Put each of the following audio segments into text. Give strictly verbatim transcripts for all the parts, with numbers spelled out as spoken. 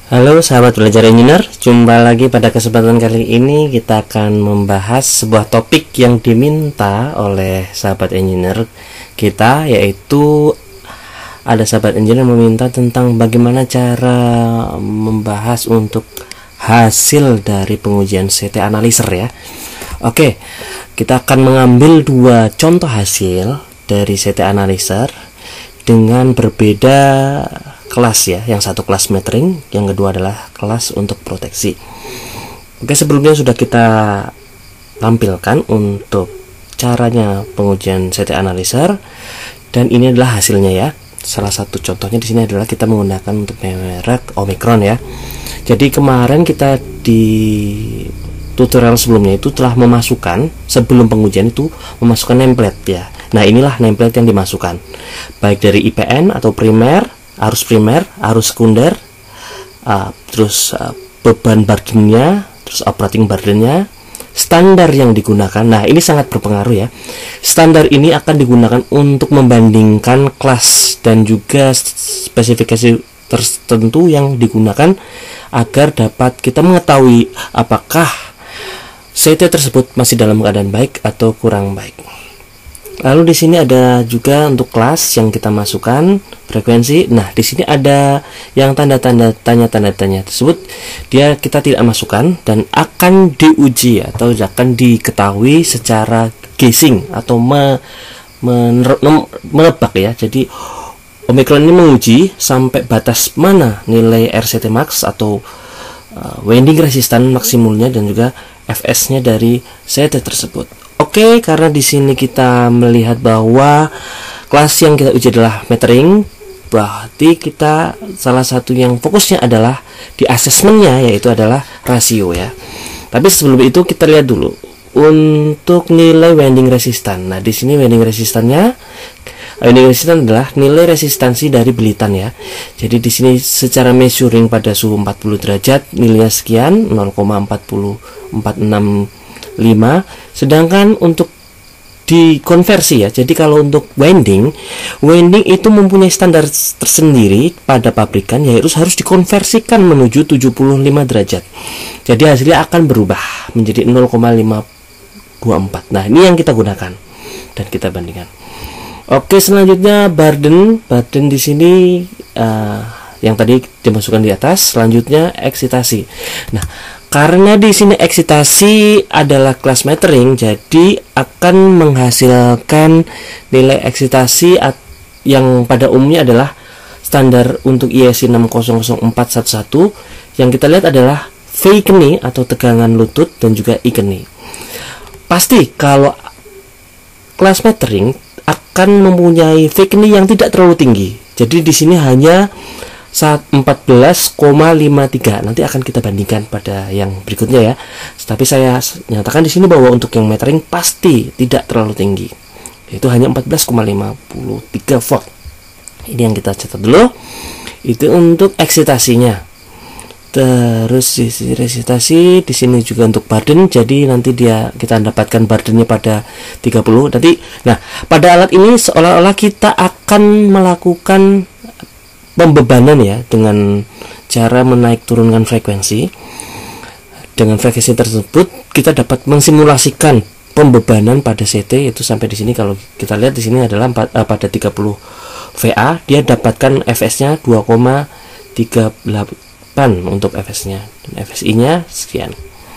Halo sahabat belajar engineer, jumpa lagi pada kesempatan kali ini kita akan membahas sebuah topik yang diminta oleh sahabat engineer kita, yaitu ada sahabat engineer meminta tentang bagaimana cara membahas untuk hasil dari pengujian C T Analyzer ya. Oke, kita akan mengambil dua contoh hasil dari C T Analyzer dengan berbeda kelas ya, yang satu kelas metering, yang kedua adalah kelas untuk proteksi. Oke, sebelumnya sudah kita tampilkan untuk caranya pengujian C T Analyzer, dan ini adalah hasilnya ya. Salah satu contohnya di sini adalah kita menggunakan untuk merek Omicron ya. Jadi kemarin kita di tutorial sebelumnya itu telah memasukkan, sebelum pengujian itu memasukkan template ya. Nah, inilah template yang dimasukkan, baik dari I P N atau primer, arus primer, arus sekunder, uh, terus uh, beban burdennya, terus operating burdennya, standar yang digunakan. Nah, ini sangat berpengaruh ya. Standar ini akan digunakan untuk membandingkan kelas dan juga spesifikasi tertentu yang digunakan agar dapat kita mengetahui apakah C T tersebut masih dalam keadaan baik atau kurang baik. Lalu di sini ada juga untuk kelas yang kita masukkan frekuensi. Nah, di sini ada yang tanda-tanda tanya tanda tanya tersebut dia kita tidak masukkan dan akan diuji atau akan diketahui secara guessing atau me, menebak ya. Jadi Omicron ini menguji sampai batas mana nilai R C T max atau uh, winding resistance maksimumnya dan juga F S-nya dari C T tersebut. Oke, karena di sini kita melihat bahwa kelas yang kita uji adalah metering, berarti kita salah satu yang fokusnya adalah di asesmennya, yaitu adalah rasio ya. Tapi sebelum itu kita lihat dulu untuk nilai winding resistance. Nah, di sini winding resistannya, winding resistance adalah nilai resistansi dari belitan ya. Jadi di sini secara measuring pada suhu empat puluh derajat nilainya sekian, nol koma empat empat enam lima, sedangkan untuk dikonversi ya. Jadi kalau untuk winding, winding itu mempunyai standar tersendiri pada pabrikan, yaitu harus dikonversikan menuju tujuh puluh lima derajat. Jadi hasilnya akan berubah menjadi nol koma lima dua empat. Nah, ini yang kita gunakan dan kita bandingkan. Oke, selanjutnya burden. Burden di sini uh, yang tadi dimasukkan di atas. Selanjutnya eksitasi. Nah, karena di sini eksitasi adalah kelas metering, jadi akan menghasilkan nilai eksitasi yang pada umumnya adalah standar untuk I E C enam nol nol empat satu satu. Yang kita lihat adalah V knie atau tegangan lutut dan juga I knie. Pasti kalau kelas metering akan mempunyai V knie yang tidak terlalu tinggi. Jadi di sini hanya empat belas koma lima tiga. Nanti akan kita bandingkan pada yang berikutnya ya. Tapi saya nyatakan di sini bahwa untuk yang metering pasti tidak terlalu tinggi. Itu hanya empat belas koma lima tiga volt. Ini yang kita catat dulu. Itu untuk eksitasinya. Terus sisi resistasi di sini juga untuk burden. Jadi nanti dia kita dapatkan burdennya pada tiga puluh. Nanti nah, pada alat ini seolah-olah kita akan melakukan pembebanan ya dengan cara menaik turunkan frekuensi. Dengan frekuensi tersebut kita dapat mensimulasikan pembebanan pada C T itu sampai di sini. Kalau kita lihat di sini adalah empat, eh, pada tiga puluh V A dia dapatkan F S-nya dua koma tiga delapan untuk F S-nya dan F S I-nya sekian.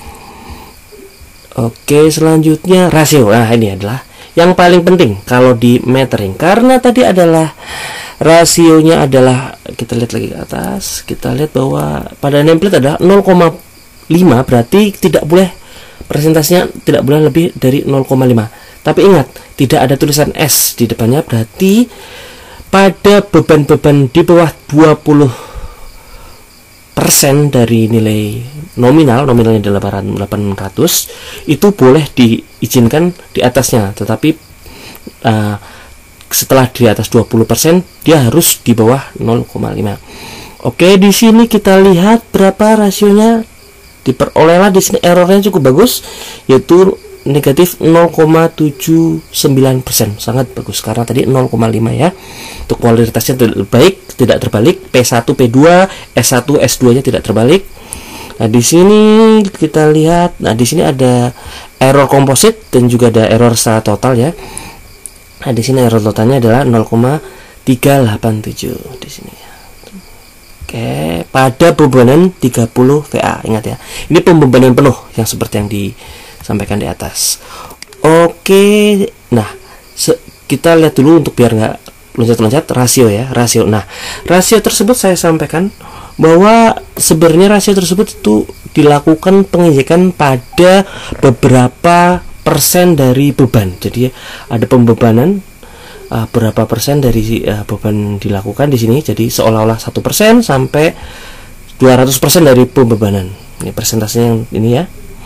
Oke, selanjutnya rasio. Nah, ini adalah yang paling penting kalau di metering, karena tadi adalah rasionya adalah, kita lihat lagi ke atas, kita lihat bahwa pada template ada nol koma lima, berarti tidak boleh presentasinya tidak boleh lebih dari nol koma lima. Tapi ingat, tidak ada tulisan S di depannya, berarti pada beban-beban di bawah dua puluh persen dari nilai nominal, nominalnya delapan ratus, itu boleh diizinkan di atasnya, tetapi uh, setelah di atas dua puluh persen dia harus di bawah nol koma lima. Oke, di sini kita lihat berapa rasionya diperolehlah. Di sini errornya cukup bagus, yaitu negatif nol koma tujuh sembilan persen, sangat bagus karena tadi nol koma lima ya. Untuk polaritasnya tidak baik, tidak terbalik, P satu P dua, S satu S dua nya tidak terbalik. Nah, di sini kita lihat, nah di sini ada error komposit dan juga ada error secara total ya. Nah, di sini error totalnya adalah nol koma tiga delapan tujuh di sini ya. Oke, pada pembebanan tiga puluh V A. Ingat ya, ini pembebanan penuh yang seperti yang disampaikan di atas. Oke, nah kita lihat dulu untuk biar nggak loncat-loncat rasio ya, rasio. Nah, rasio tersebut saya sampaikan bahwa sebenarnya rasio tersebut itu dilakukan penginjekan pada beberapa persen dari beban. Jadi ada pembebanan uh, berapa persen dari uh, beban dilakukan di sini. Jadi seolah-olah satu persen sampai dua ratus persen dari pembebanan. Ini persentasenya yang ini ya.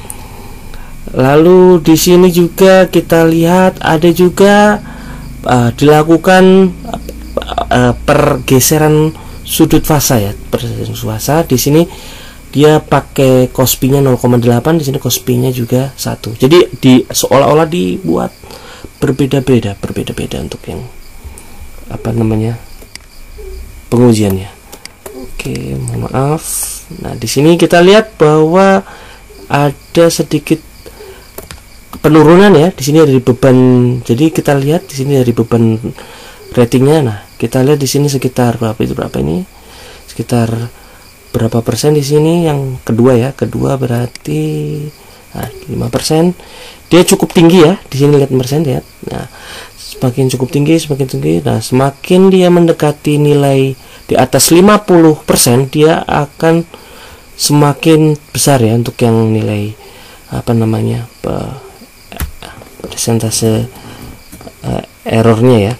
Lalu di sini juga kita lihat ada juga uh, dilakukan uh, pergeseran sudut fasa ya, pergeseran fasa. Di sini dia pakai cospinya nol koma delapan, di sini cospinya juga satu. Jadi di seolah-olah dibuat berbeda-beda, berbeda-beda untuk yang apa namanya pengujiannya. Oke, mohon maaf. Nah, di sini kita lihat bahwa ada sedikit penurunan ya. Di sini dari beban. Jadi kita lihat di sini dari beban ratingnya. Nah, kita lihat di sini sekitar berapa itu berapa ini? Sekitar berapa persen di sini yang kedua ya. Kedua berarti nah, lima persen. Dia cukup tinggi ya. Di sini lihat persen ya. Nah, semakin cukup tinggi, semakin tinggi. Nah, semakin dia mendekati nilai di atas lima puluh persen, dia akan semakin besar ya untuk yang nilai apa namanya? persentase uh, errornya ya.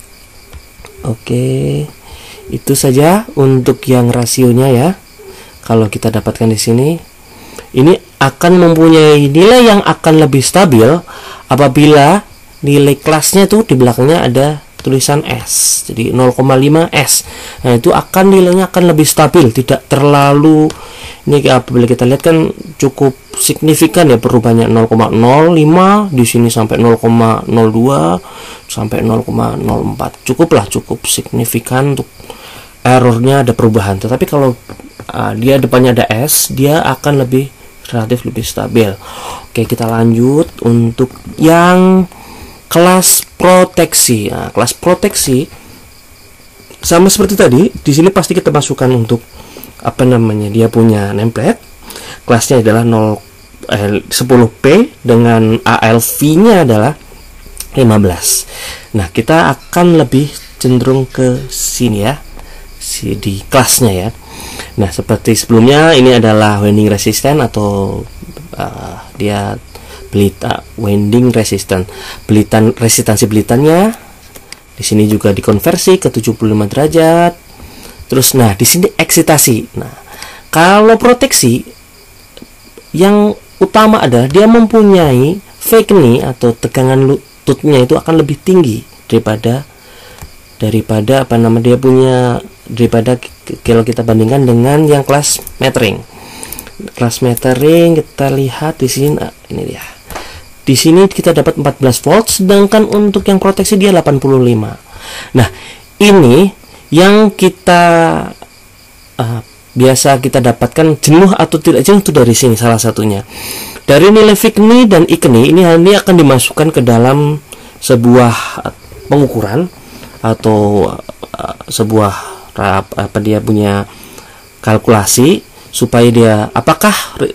Oke, itu saja untuk yang rasionya ya. Kalau kita dapatkan di sini, ini akan mempunyai nilai yang akan lebih stabil apabila nilai kelasnya tuh di belakangnya ada tulisan S, jadi nol koma lima S. Nah, itu akan nilainya akan lebih stabil, tidak terlalu ini apabila kita lihat kan cukup signifikan ya perubahannya nol koma nol lima di sini sampai nol koma nol dua sampai nol koma nol empat. Cukuplah cukup signifikan untuk errornya ada perubahan. Tetapi kalau uh, dia depannya ada S, dia akan lebih relatif lebih stabil. Oke, kita lanjut untuk yang kelas proteksi. Nah, kelas proteksi sama seperti tadi. Di sini pasti kita masukkan untuk apa namanya? Dia punya nameplate. Kelasnya adalah nol, eh, sepuluh P dengan A L V-nya adalah lima belas. Nah, kita akan lebih cenderung ke sini ya. Si di kelasnya ya. Nah, seperti sebelumnya ini adalah winding resistant atau uh, dia belita winding resistant, belitan resistansi belitannya di sini juga dikonversi ke tujuh puluh lima derajat. Terus nah di sini eksitasi. Nah, kalau proteksi yang utama adalah dia mempunyai Vecni atau tegangan lututnya itu akan lebih tinggi daripada daripada apa nama dia punya daripada kalau kita bandingkan dengan yang kelas metering. Kelas metering kita lihat di sini, nah, ini dia. Di sini kita dapat empat belas volt, sedangkan untuk yang proteksi dia delapan puluh lima. Nah, ini yang kita uh, biasa kita dapatkan jenuh atau tidak jenuh itu dari sini salah satunya. Dari nilai Vecni dan Ikni ini ini akan dimasukkan ke dalam sebuah pengukuran atau uh, sebuah apa dia punya kalkulasi supaya dia apakah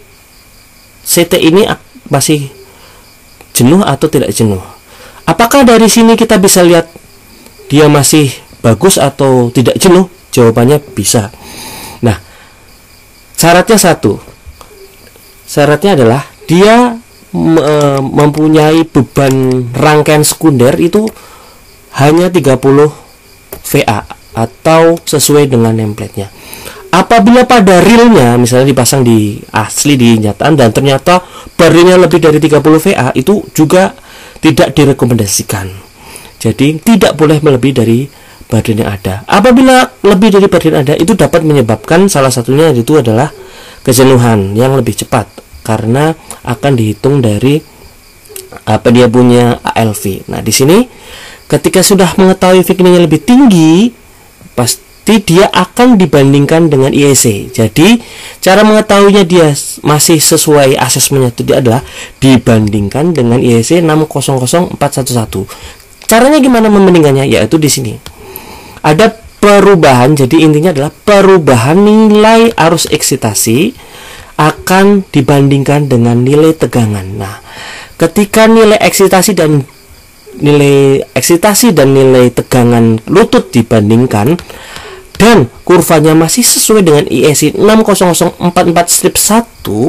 C T ini masih jenuh atau tidak jenuh. Apakah dari sini kita bisa lihat dia masih bagus atau tidak jenuh? Jawabannya bisa. Nah, syaratnya satu. Syaratnya adalah dia e, mempunyai beban rangkaian sekunder itu hanya tiga puluh V A atau sesuai dengan nameplate-nya. Apabila pada realnya misalnya dipasang di asli di nyataan dan ternyata barilnya lebih dari tiga puluh V A, itu juga tidak direkomendasikan. Jadi tidak boleh melebihi dari badan yang ada. Apabila lebih dari badan yang ada, itu dapat menyebabkan salah satunya itu adalah kejenuhan yang lebih cepat karena akan dihitung dari apa dia punya A L V. Nah, di sini ketika sudah mengetahui V-nya lebih tinggi, pasti dia akan dibandingkan dengan I E C. Jadi, cara mengetahuinya dia masih sesuai asesmennya itu adalah dibandingkan dengan I E C enam nol nol empat satu satu. Caranya gimana membandingkannya? Yaitu di sini. Ada perubahan, jadi intinya adalah perubahan nilai arus eksitasi akan dibandingkan dengan nilai tegangan. Nah, ketika nilai eksitasi dan nilai eksitasi dan nilai tegangan lutut dibandingkan dan kurvanya masih sesuai dengan I E C enam nol nol empat empat satu,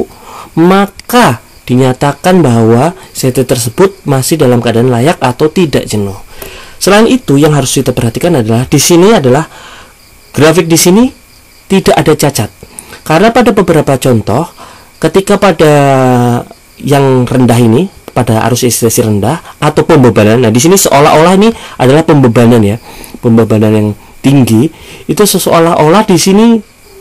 maka dinyatakan bahwa C T tersebut masih dalam keadaan layak atau tidak jenuh. Selain itu, yang harus kita perhatikan adalah di sini adalah grafik di sini tidak ada cacat. Karena pada beberapa contoh, ketika pada yang rendah ini, pada arus eksitasi rendah atau pembebanan, nah di sini seolah-olah ini adalah pembebanan ya, pembebanan yang tinggi, itu seolah-olah di sini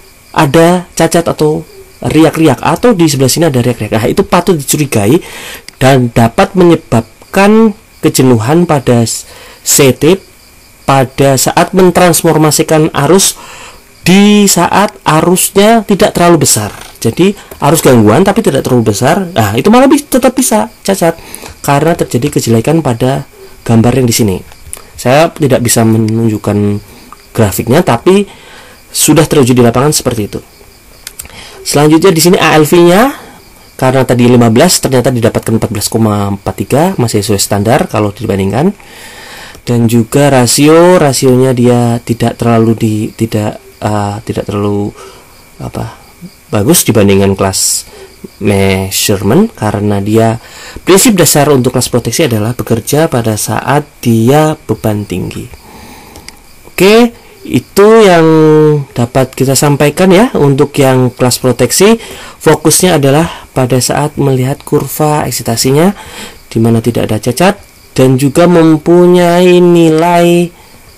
ada cacat atau riak-riak, atau di sebelah sini ada riak-riak. Nah, itu patut dicurigai dan dapat menyebabkan kejenuhan pada C T pada saat mentransformasikan arus di saat arusnya tidak terlalu besar. Jadi arus gangguan tapi tidak terlalu besar. Nah, itu malah tetap bisa cacat karena terjadi kejelekan pada gambar yang di sini. Saya tidak bisa menunjukkan grafiknya, tapi sudah teruji di lapangan seperti itu. Selanjutnya di sini A L V-nya karena tadi lima belas ternyata didapatkan empat belas koma empat tiga, masih sesuai standar kalau dibandingkan. Dan juga rasio rasionya dia tidak terlalu di tidak uh, tidak terlalu apa bagus dibandingkan kelas measurement, karena dia prinsip dasar untuk kelas proteksi adalah bekerja pada saat dia beban tinggi. Oke, itu yang dapat kita sampaikan ya untuk yang kelas proteksi. Fokusnya adalah pada saat melihat kurva eksitasinya di mana tidak ada cacat dan juga mempunyai nilai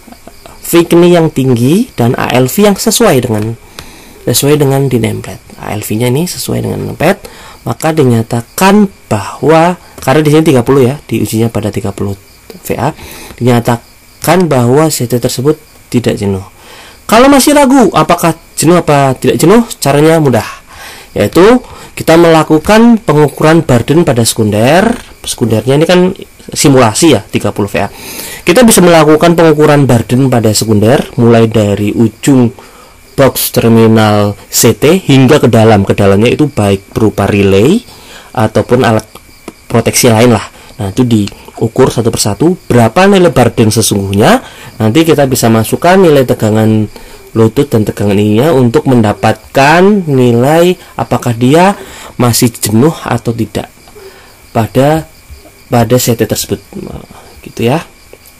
V-nya yang tinggi dan A L V yang sesuai dengan sesuai dengan di nameplate. A L V-nya ini sesuai dengan nameplate, maka dinyatakan bahwa karena di sini tiga puluh ya, diujinya pada tiga puluh V A, dinyatakan bahwa C T tersebut tidak jenuh. Kalau masih ragu apakah jenuh apa tidak jenuh, caranya mudah, yaitu kita melakukan pengukuran burden pada sekunder. Sekundernya ini kan simulasi ya, tiga puluh V A. Kita bisa melakukan pengukuran burden pada sekunder mulai dari ujung box terminal C T hingga ke dalam. Ke dalamnya itu baik berupa relay ataupun alat proteksi lain lah. Nah, itu diukur satu persatu berapa nilai burden sesungguhnya. Nanti kita bisa masukkan nilai tegangan lutut dan tegangan ininya untuk mendapatkan nilai apakah dia masih jenuh atau tidak pada pada C T tersebut, gitu ya.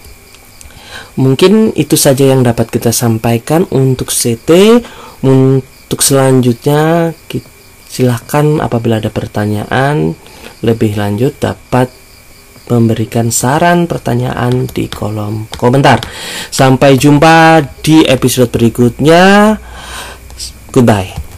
Mungkin itu saja yang dapat kita sampaikan untuk C T. Untuk selanjutnya silahkan apabila ada pertanyaan lebih lanjut dapat memberikan saran pertanyaan di kolom komentar. Sampai jumpa di episode berikutnya. Goodbye.